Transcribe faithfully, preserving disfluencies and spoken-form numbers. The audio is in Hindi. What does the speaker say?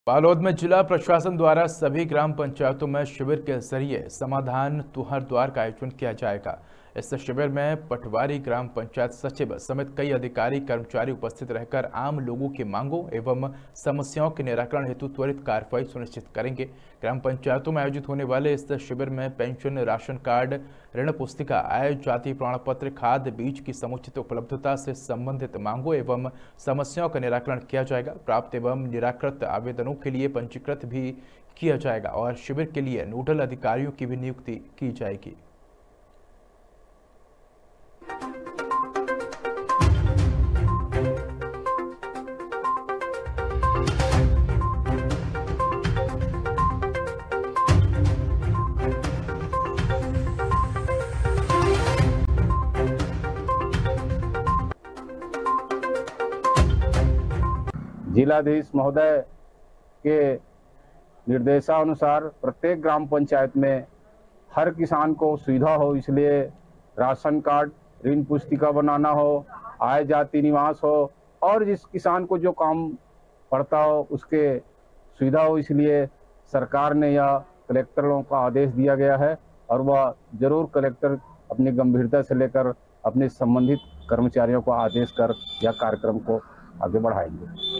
बालोद में जिला प्रशासन द्वारा सभी ग्राम पंचायतों में शिविर के जरिए समाधान तुहर द्वार का आयोजन किया जाएगा। इस शिविर में पटवारी, ग्राम पंचायत सचिव समेत कई अधिकारी कर्मचारी उपस्थित रहकर आम लोगों की मांगों एवं समस्याओं के निराकरण हेतु त्वरित कार्रवाई सुनिश्चित करेंगे। ग्राम पंचायतों में आयोजित होने वाले इस शिविर में पेंशन, राशन कार्ड, ऋण पुस्तिका, आय, जाति प्रमाण पत्र, खाद, बीज की समुचित उपलब्धता से संबंधित मांगों एवं समस्याओं का निराकरण किया जाएगा। प्राप्त एवं निराकृत आवेदनों के लिए पंजीकृत भी किया जाएगा और शिविर के लिए नोडल अधिकारियों की भी नियुक्ति की जाएगी। जिलाधीश महोदय के निर्देशानुसार प्रत्येक ग्राम पंचायत में हर किसान को सुविधा हो, इसलिए राशन कार्ड, ऋण पुस्तिका बनाना हो, आय जाति निवास हो और जिस किसान को जो काम पड़ता हो उसके सुविधा हो, इसलिए सरकार ने यह कलेक्टरों का आदेश दिया गया है और वह जरूर कलेक्टर अपनी गंभीरता से लेकर अपने संबंधित कर्मचारियों को आदेश कर यह कार्यक्रम को आगे बढ़ाएंगे।